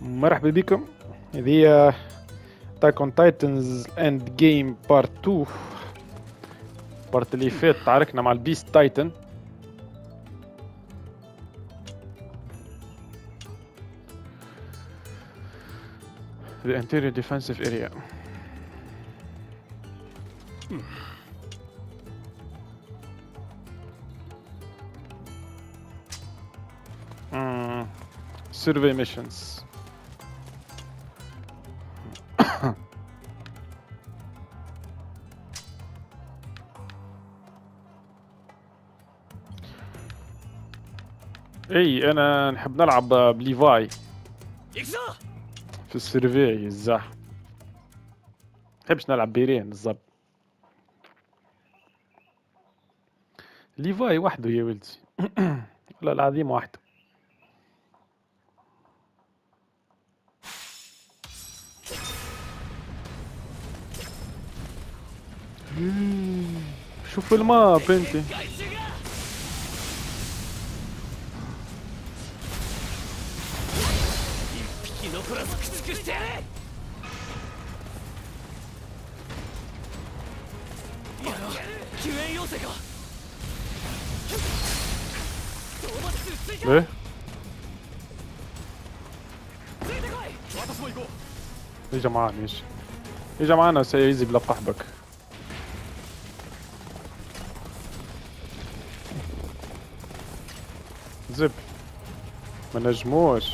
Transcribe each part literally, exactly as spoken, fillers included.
مرحبا بكم. هذه هي تاك اون تايتنز اند جيم بارت اتنين. بارت اللي فات تعاركنا مع البيست تايتن. The interior defensive area. Mm. Survey missions. اي انا نحب نلعب بليفاي في السيرفي الزح. نحبش نلعب بيرين بالضبط. ليفاي وحده يا ولدي. والله العظيم وحده. شوف الماب انت. ليه؟ اجا معانا ايش؟ اجا معانا سيزي بلا قحبك. زب ما نجموش.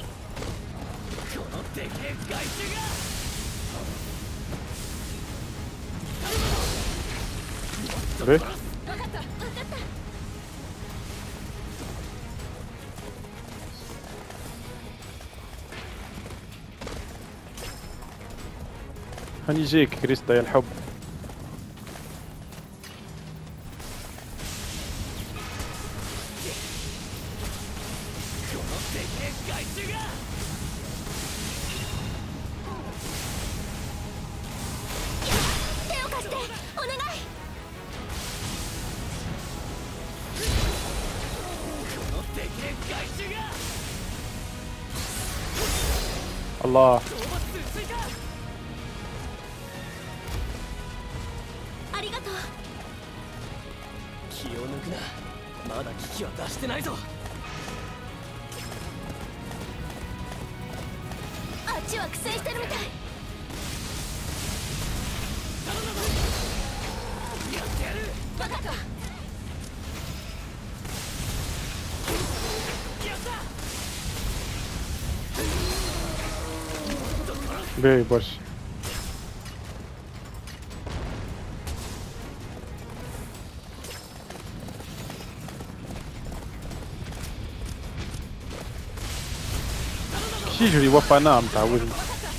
ليه؟ هاني جيك كريستا يا الحب. الله باي باش. كي يجري وفا نام تعودني.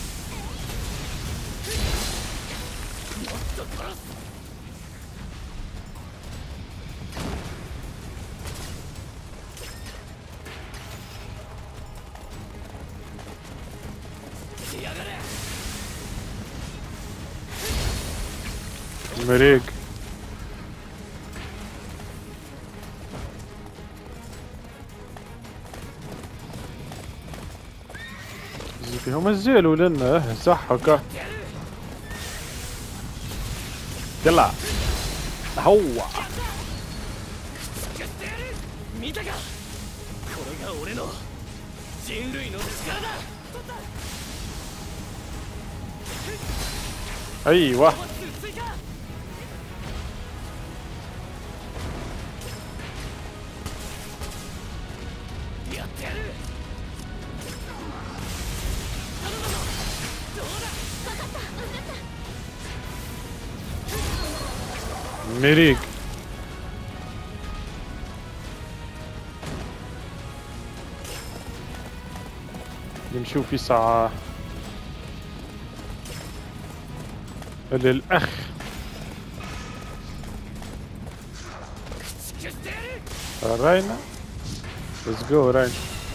مريق فيهم الزيلوا لنا صح هكا. يلا هو ايوه مريق. نمشيو في ساعة للأخ. راينا let's go راينا.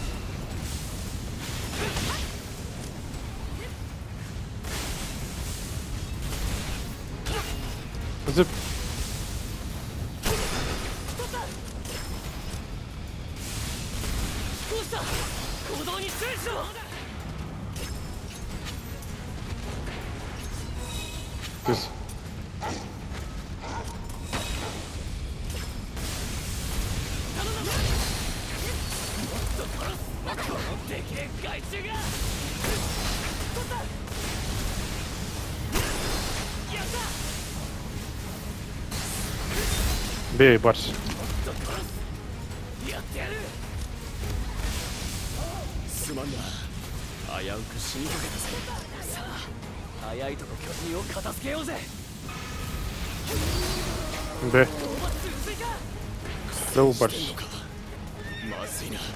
زب ركز. بيه برشا. すまんな。危うく死にかけたぜ。さあ、早いとこ巨人を片付けようぜ。 بيه لو برشا. まずいな。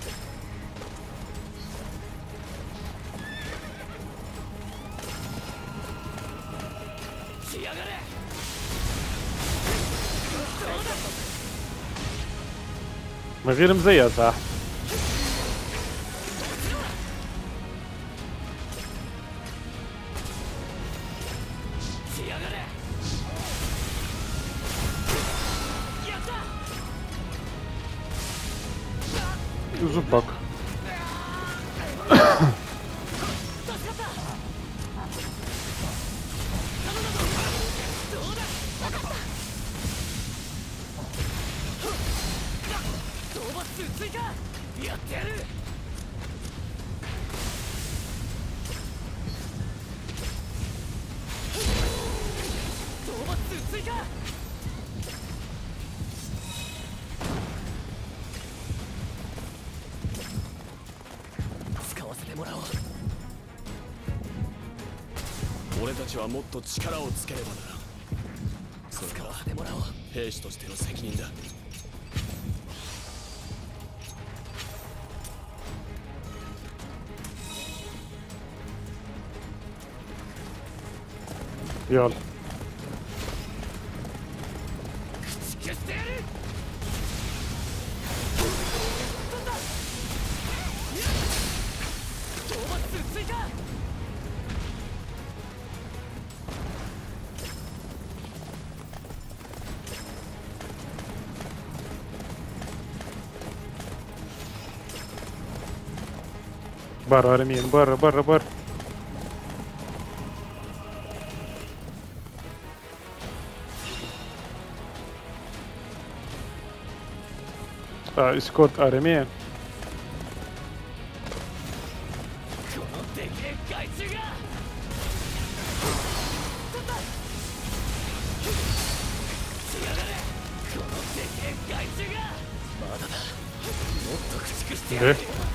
من غير مزية صح. زبك.俺たちはもっと力をつければな。それは兵士としての責任だ。 يلا برا رمين برا برا برا. آه اسكوت ارمين. ايه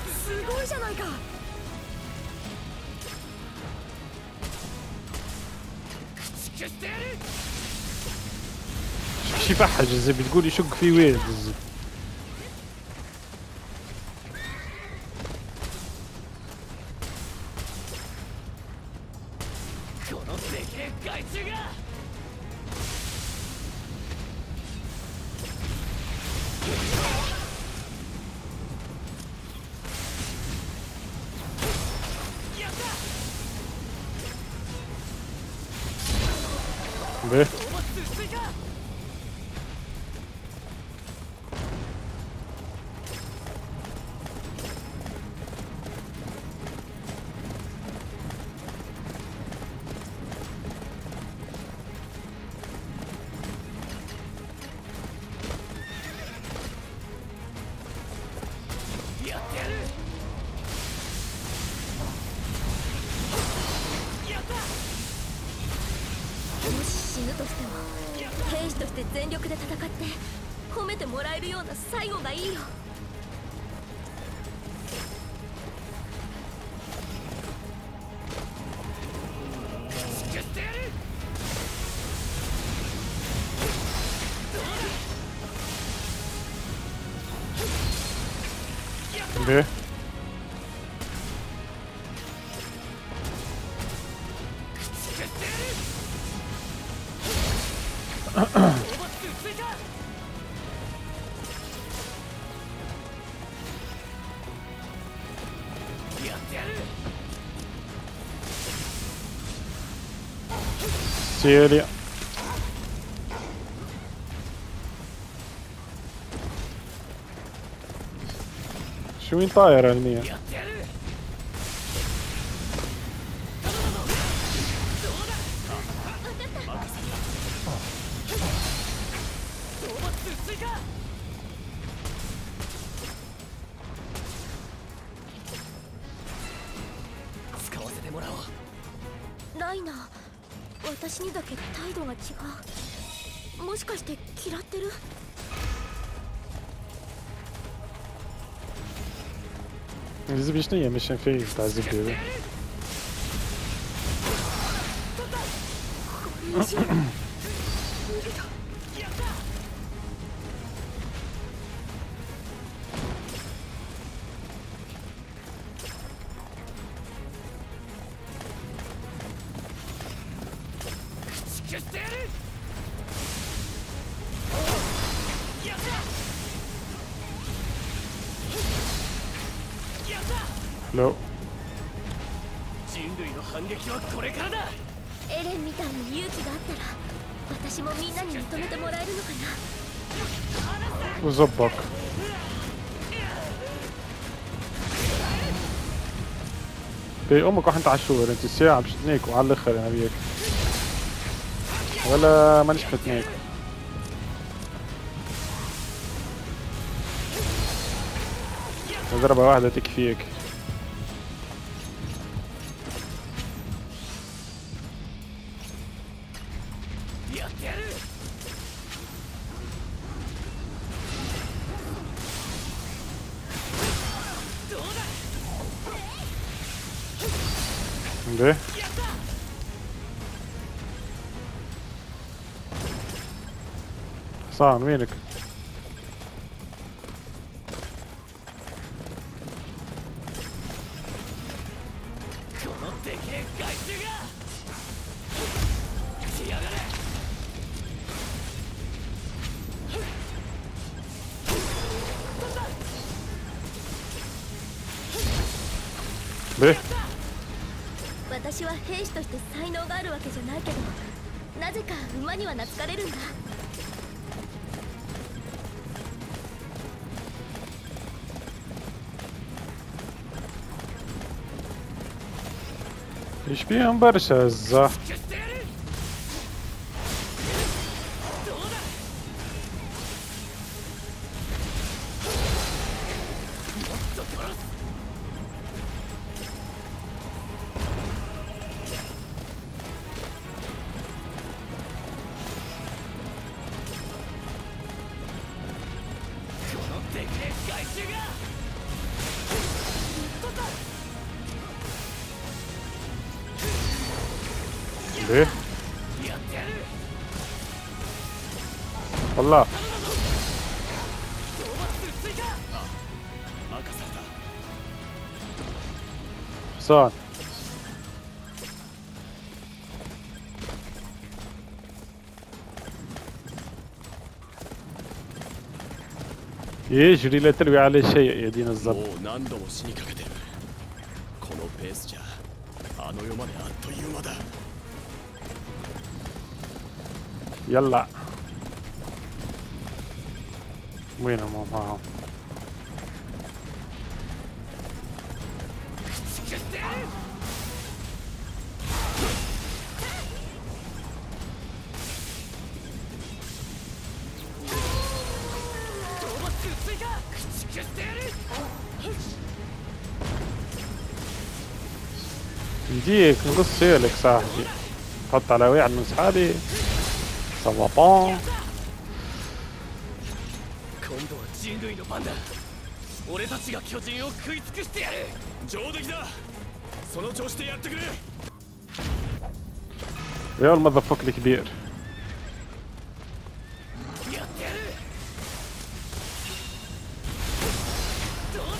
شي فحج الزبي تقول يشق في وين الزبي. به به سيريا شو وين طاير علميا. もらおう。 ライナー、私にだけ態度が違う。もしかして嫌ってる？ زبي شنو هي ميشن في تاع زبي 人類の反撃はこれからだ。 エレンみたいに勇気があったら私もみんなに認めてもらえるのかな。 وزبك بي امك واحد على الشور انت الساعة باش تناكو على الاخر انا بيك ولا مانيش فتناكو ضربة واحدة تكفيك. ده حصان وينك؟ ده 私は兵士として才能があるわけじゃないけど、なぜか馬には懐かれるんだ。 ايش بيهم برشا الزح ليه؟ والله حصان يجري لا تلوي عليه شيء يا دين الظبط. يلا وينهم معهم؟ يجيك نقص لك صاحبي، حط على واحد من صحابي سوا بون. 今度は人類の番だ。俺たちが巨人を食い尽くしてやる。上出来だ。その調子でやってくれ。 يا المذفق الكبير. やってやる。どうだ。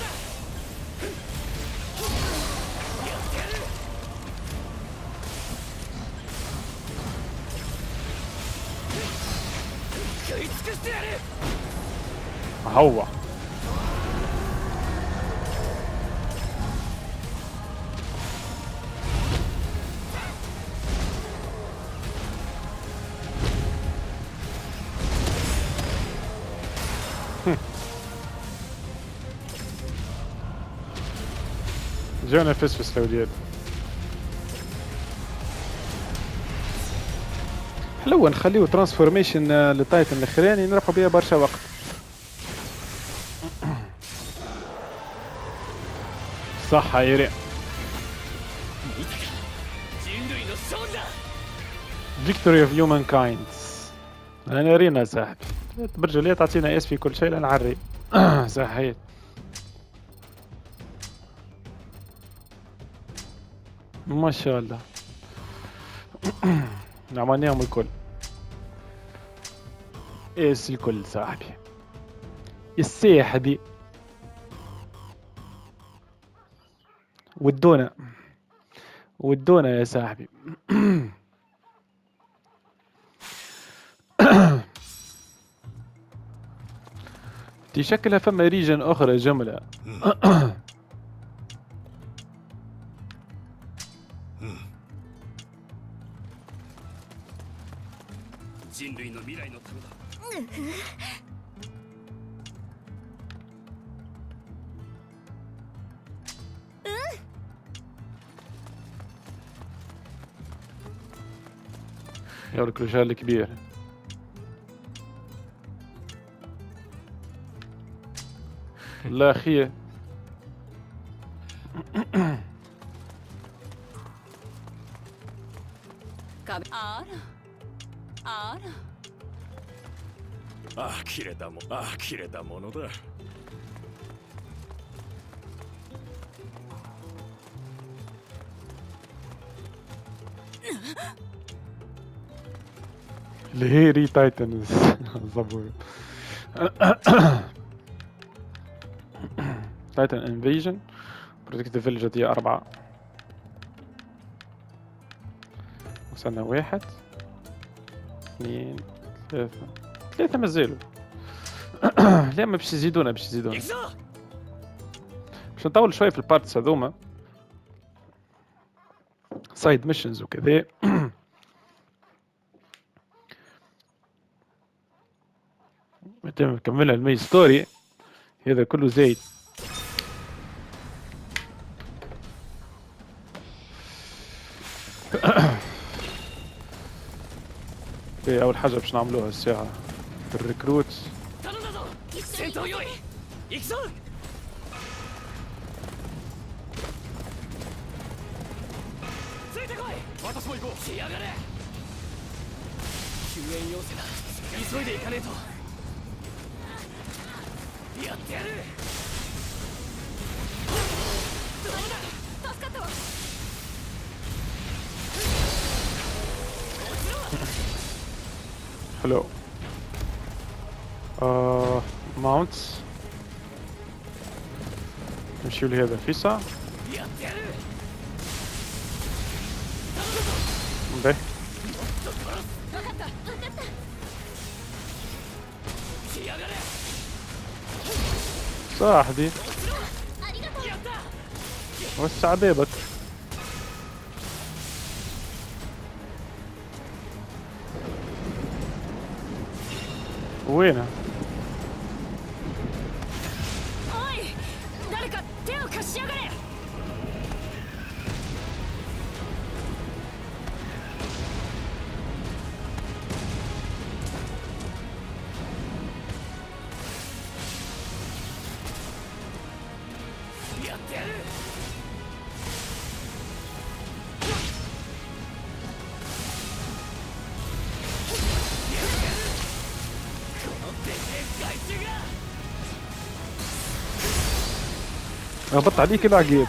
やってやる。食い尽くしてやる。 هو جونا فسفس الأولاد. حلوة نخليه ترانسفورميشن للتايتن الاخراني نربحوا بها برشا وقت. صح يا ريت. 勝利だ Victory of humankind. انا رينا صاحبي تبرجوا ليه تعطينا اس في كل شيء لنا عري. صحيت ما شاء الله. عملناهم الكل اس الكل صاحبي الساحبي ودونا ودونا يا صاحبي. دي شكلها فما ريجن اخرى جملة. 人類の未来のためだ。 يورك رجال كبير. لا أخي ああ切れたもああ切れたものだ。 اللي هي ري تايتنز زبور. تايتن انفيجن بروتكت فيلج دي أربعة. وصلنا واحد اثنين ثلاثة ثلاثة مازالوا. لا ما باش يزيدونا باش يزيدونا باش نطول شوية في البارتس هذوما سايد ميشنز وكذا. متى نكملها المين ستوري هذا كله زايد. ايه اول حاجه باش نعملوها الساعه في الريكروت. حلو. آه ماونتس نمشيو لهذا فيسا. باهي صاحبي وسع بابك. وينه؟ هبط عليك العقيب.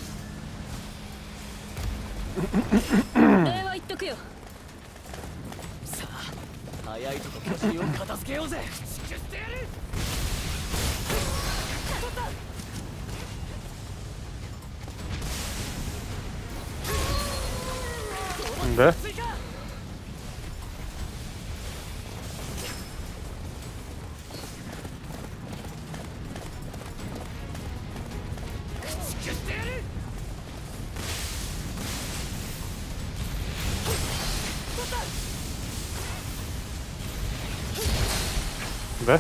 ده ده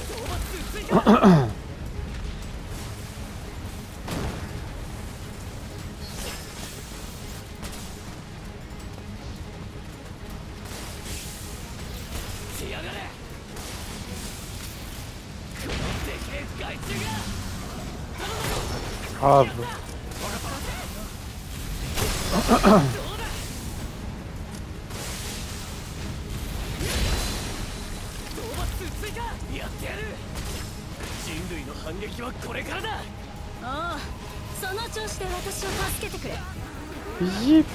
حاضر. 助けてくれ。 ジー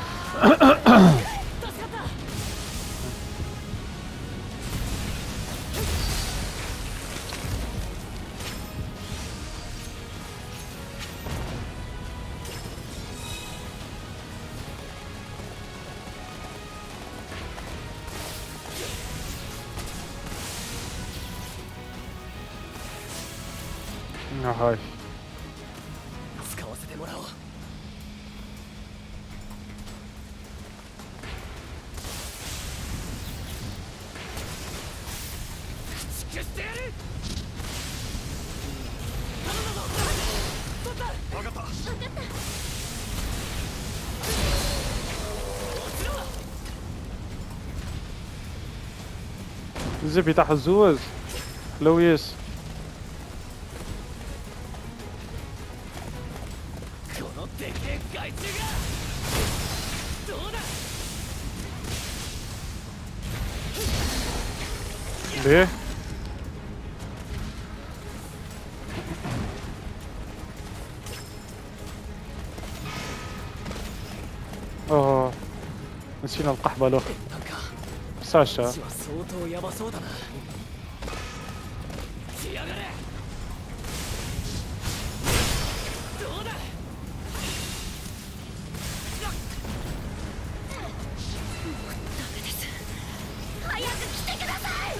はい。 使わせてもらおう。駆逐してやる。分かった。 الزبي تاع الزواج حلوياس. このでけえ害虫がどうだ。 ليه؟ اه نسينا القحبة له. なんか ساشا こっちは相当ヤバそうだな。来やがれ。どうだ。 早く来てください。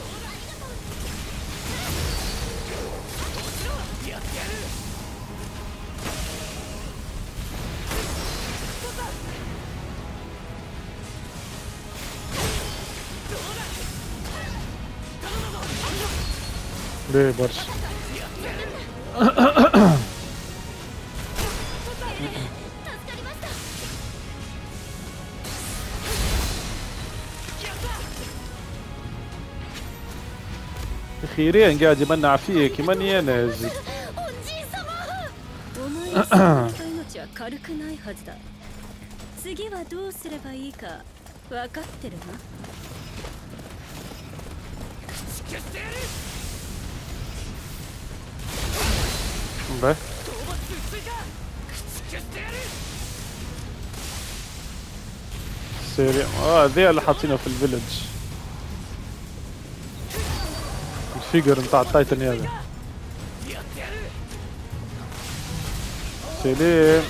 やってやる。 ليه برش. 助かりました。 اخيرا قاعد يمنع فيك ماني انا. おじいさま。お前の命は軽くないはずだ。次はどうすればいいか分かってるな。 駆逐してやる。 به 討伐追加。駆逐してやる。 سريع. اه ذي اللي حاطينه في الفيلج. الفيجر نتاع التايتن هذا. やってやる。 سليم.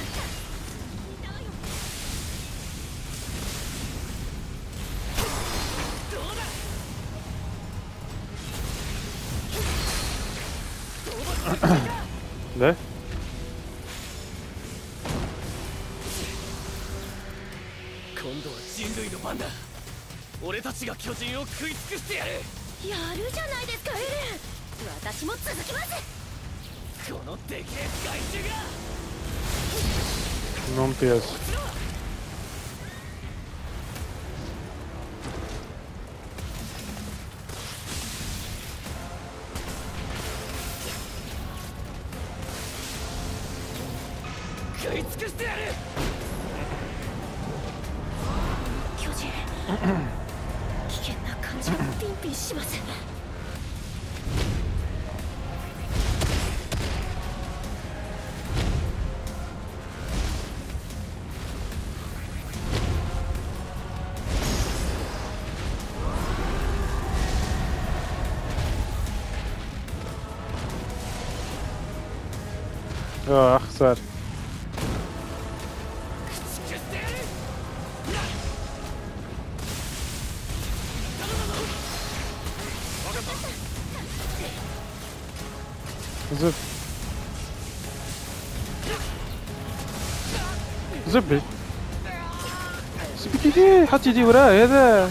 لا 今度は人類の番だ。俺たちが巨人を食い尽くしてやる。 やるじゃないですかエレン。私も続きます。 このでけえ害虫が。 ممتاز. 食い尽くしてやる。 巨人危険な感じがピンピンします。 اه خسر. 駆逐してやる。 زب زبي زبي كي حط يدي وراه هذا.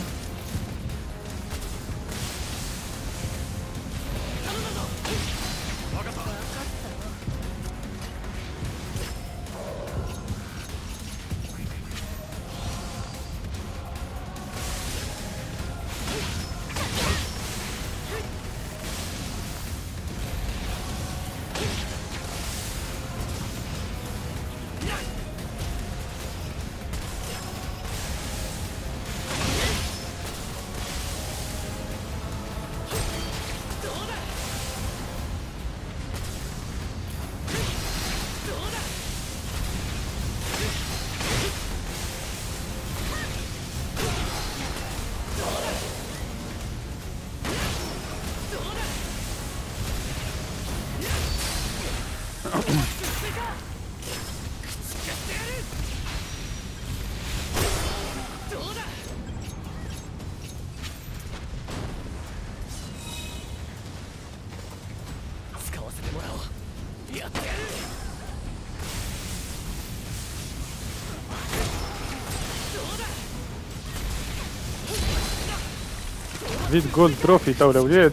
جديد جولد تروفي تو الاولاد.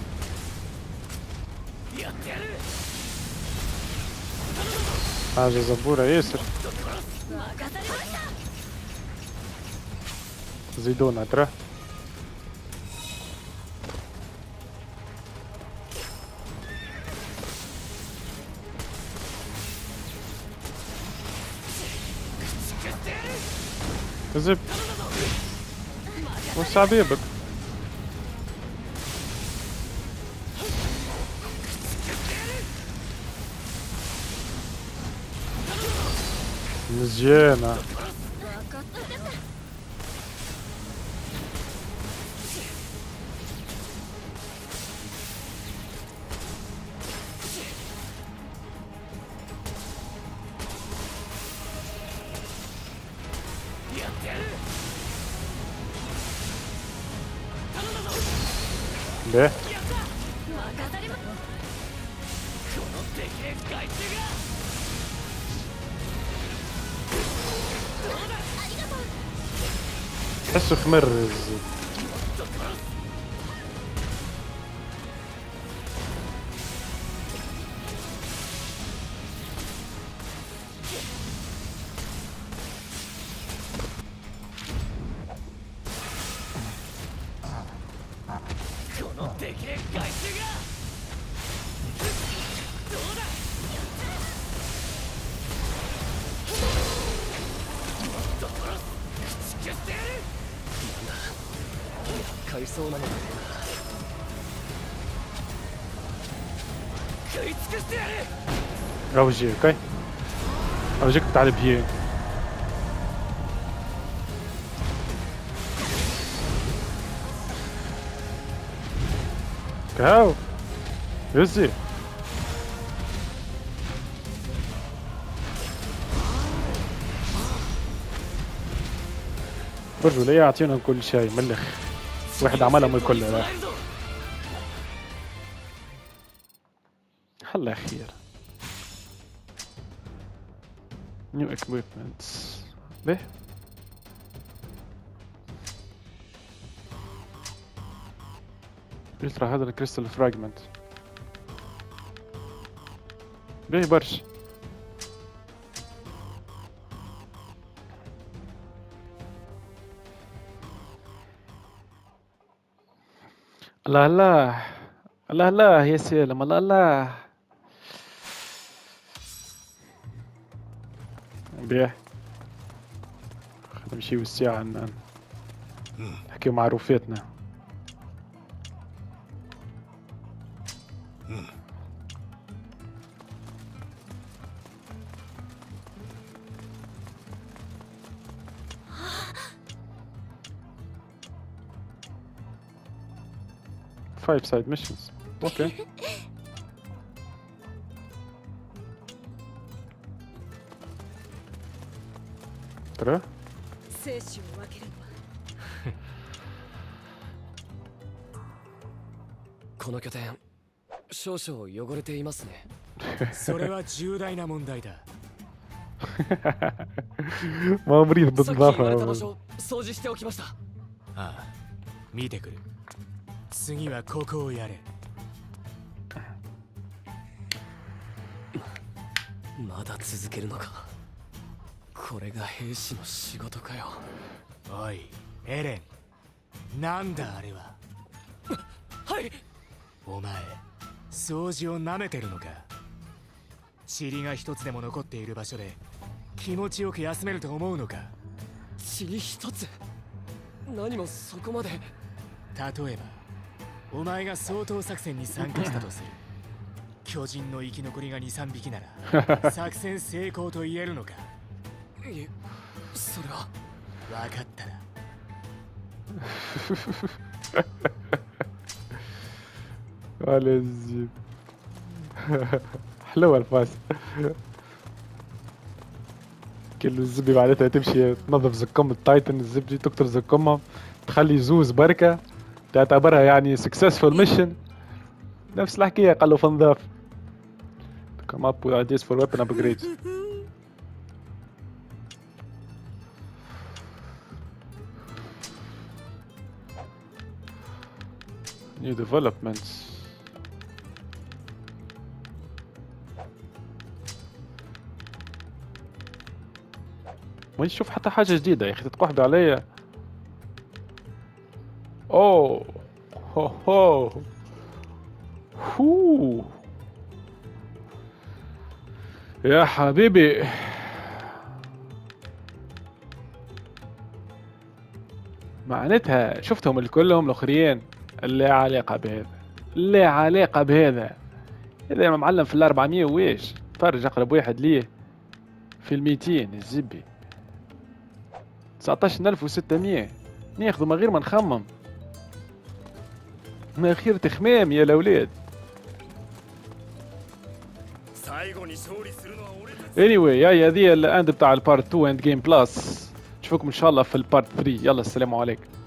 حاجة زبورة ياسر. زيدونا ترى. كذب. وسع بيبك. مزيانة. ليه؟ تحسه خمرز. روجي اوكي. روجيك تعال بيه. كاو يزي برجو ليه يعطينا كل شيء ملخ. واحد عملها من كل راح. الله خير. New equipments. ليه؟ قلت راه هذا الكريستال فراجمنت. ليه برش؟ الله الله الله الله يا سلام الله الله. بيه نمشيو الساعة نحكيو مع روفاتنا. Five side missions. Okay. ترى؟ 生死を分けるのはこの拠点少々汚れていますね。 それは重大な問題だ。 ما مريض さっき言われた場 بالنظافة. 所掃除しておきました。 ああ、見てくる。次はここをやれ。 まだ続けるのか。これが兵士の仕事かよ。 おい、エレン。なんだあれは。 はい。 お前、掃除を舐めてるのか。塵が一つでも残っている場所で気持ちよく休めると思うのか。 塵一つ。何もそこまで。 例えば、お前が掃討作戦に参加したとする。巨人の生き残りがに、さんびきなら作戦成功と言えるのか。 いえ、それは。 分かったら。 ولا الزيب. حلوة الفاس. كل الزبي بعدها تمشي تنظف زكم التايتن. الزبدي تكتر زكمها تخلي زوز بركة تعتبرها يعني successful mission. نفس الحكاية قالوا في نظاف. Come up with ideas for weapon upgrades. new developments. ما نشوف حتى حاجة جديدة يا أخي تتقحبي عليا. أوه هو هو هو يا حبيبي. معناتها شفتهم الكلهم الأخرين لا علاقة بهذا، لا علاقة بهذا. هذا معلم في الأربعمية ويش فرج أقرب واحد ليه في الميتين الزبي تسعطاش ألف وستمية ناخذو من غير ما نخمم، من غير تخمام يا الأولاد. anyway يا هذه الاند بتاع البارت تو اند جيم بلس. نشوفكم ان شاء الله في البارت ثري. يلا السلام عليكم.